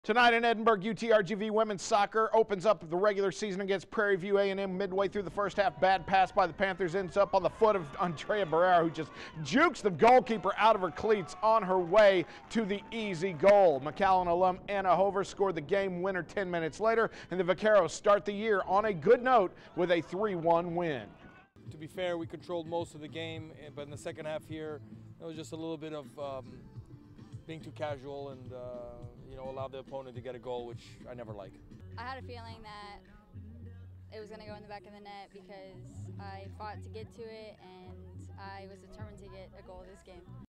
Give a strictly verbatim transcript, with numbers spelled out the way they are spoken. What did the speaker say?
Tonight in Edinburgh, U T R G V women's soccer opens up the regular season against Prairie View A and M midway through the first half. Bad pass by the Panthers ends up on the foot of Andrea Barrera, who just jukes the goalkeeper out of her cleats on her way to the easy goal. McAllen alum Anna Hover scored the game winner ten minutes later, and the Vaqueros start the year on a good note with a three one win. To be fair, we controlled most of the game, but in the second half here, it was just a little bit of um, being too casual and uh, you know, allow the opponent to get a goal, which I never like. I had a feeling that it was going to go in the back of the net because I fought to get to it and I was determined to get a goal this game.